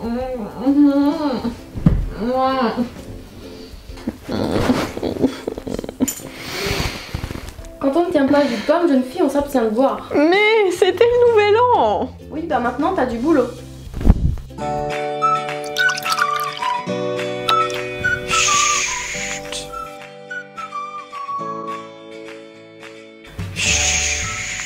Quand on ne tient pas du pomme, jeune fille, on s'abstient de boire. Mais c'était le nouvel an! Oui, bah maintenant t'as du boulot. Chut. Chut.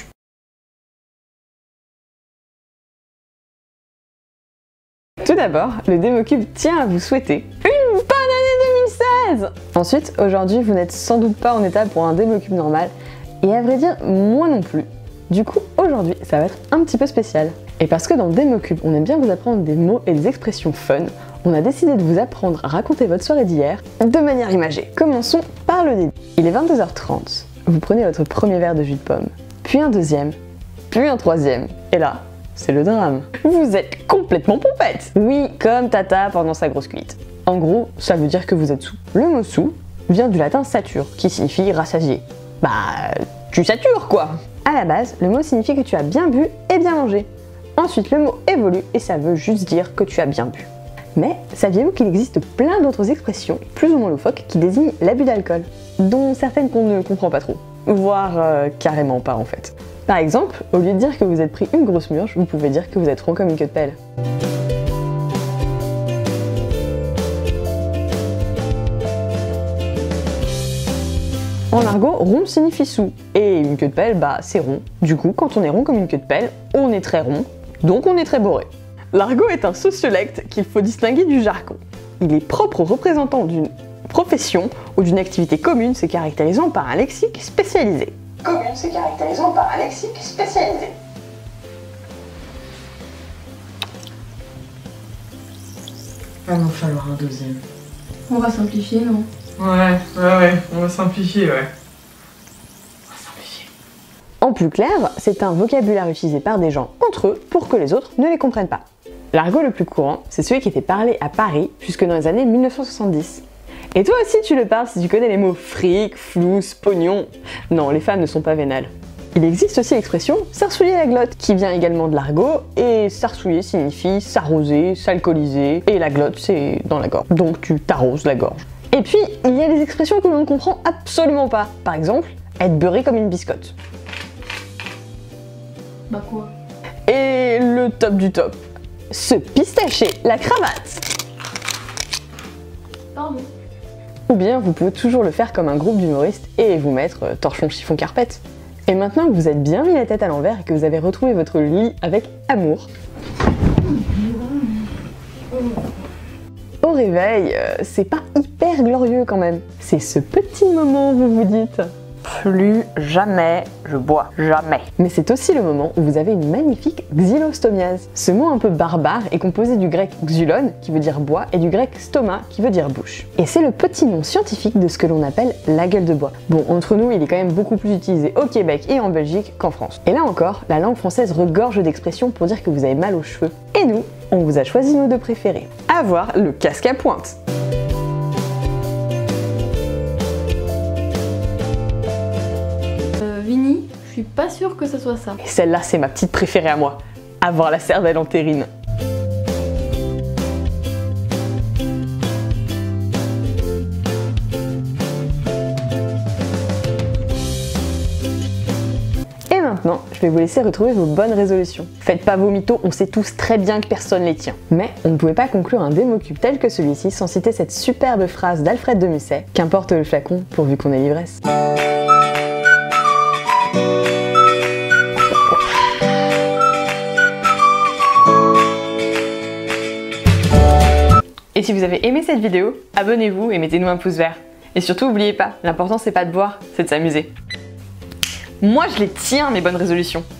Tout d'abord, le Démocube tient à vous souhaiter une bonne année 2016! Ensuite, aujourd'hui, vous n'êtes sans doute pas en état pour un Démocube normal, et à vrai dire, moi non plus. Du coup, aujourd'hui, ça va être un petit peu spécial. Et parce que dans Démocube, on aime bien vous apprendre des mots et des expressions fun, on a décidé de vous apprendre à raconter votre soirée d'hier de manière imagée. Commençons par le début. Il est 22h30, vous prenez votre premier verre de jus de pomme, puis un deuxième, puis un troisième, et là, c'est le drame. Vous êtes complètement pompette! Oui, comme Tata pendant sa grosse cuite. En gros, ça veut dire que vous êtes sous. Le mot sous vient du latin satur, qui signifie rassasié. Bah, tu satures quoi! À la base, le mot signifie que tu as bien bu et bien mangé. Ensuite, le mot évolue et ça veut juste dire que tu as bien bu. Mais saviez-vous qu'il existe plein d'autres expressions, plus ou moins loufoques, qui désignent l'abus d'alcool, dont certaines qu'on ne comprend pas trop, voire carrément pas en fait. Par exemple, au lieu de dire que vous êtes pris une grosse murge, vous pouvez dire que vous êtes rond comme une queue de pelle. En argot, rond signifie sous, et une queue de pelle, bah c'est rond. Du coup, quand on est rond comme une queue de pelle, on est très rond, donc on est très bourré. L'argot est un sociolecte qu'il faut distinguer du jargon. Il est propre aux représentants d'une profession ou d'une activité commune se caractérisant par un lexique spécialisé. Commune se caractérisant par un lexique spécialisé. Ah non, falloir un deuxième. On va simplifier, non? Ouais, on va simplifier, ouais. On va simplifier. En plus clair, c'est un vocabulaire utilisé par des gens entre eux pour que les autres ne les comprennent pas. L'argot le plus courant, c'est celui qui était parlé à Paris jusque dans les années 1970. Et toi aussi tu le parles si tu connais les mots fric, flousse, pognon. Non, les femmes ne sont pas vénales. Il existe aussi l'expression « s'arsouiller la glotte » qui vient également de l'argot, et s'arsouiller signifie s'arroser, s'alcooliser, et la glotte c'est dans la gorge, donc tu t'arroses la gorge. Et puis, il y a des expressions que l'on ne comprend absolument pas. Par exemple, être beurré comme une biscotte. Bah quoi? Et le top du top, se pistacher la cravate. Pardon. Ou bien vous pouvez toujours le faire comme un groupe d'humoristes et vous mettre torchon chiffon carpette. Et maintenant que vous êtes bien mis la tête à l'envers et que vous avez retrouvé votre lit avec amour, au réveil, c'est pas hyper glorieux quand même. C'est ce petit moment où vous vous dites « plus jamais je bois, jamais ». Mais c'est aussi le moment où vous avez une magnifique xylostomiase. Ce mot un peu barbare est composé du grec xylon, qui veut dire bois, et du grec stoma, qui veut dire bouche. Et c'est le petit nom scientifique de ce que l'on appelle la gueule de bois. Bon, entre nous, il est quand même beaucoup plus utilisé au Québec et en Belgique qu'en France. Et là encore, la langue française regorge d'expressions pour dire que vous avez mal aux cheveux. Et nous, on vous a choisi nos deux préférés. Avoir le casque à pointe. Vini, je suis pas sûre que ce soit ça. Et celle-là, c'est ma petite préférée à moi. Avoir la cervelle entérine. Et maintenant, je vais vous laisser retrouver vos bonnes résolutions. Faites pas vos mythos, on sait tous très bien que personne les tient. Mais on ne pouvait pas conclure un Démocube tel que celui-ci sans citer cette superbe phrase d'Alfred de Musset, qu'importe le flacon pourvu qu'on ait l'ivresse. Et si vous avez aimé cette vidéo, abonnez-vous et mettez-nous un pouce vert. Et surtout, n'oubliez pas, l'important c'est pas de boire, c'est de s'amuser. Moi je les tiens mes bonnes résolutions.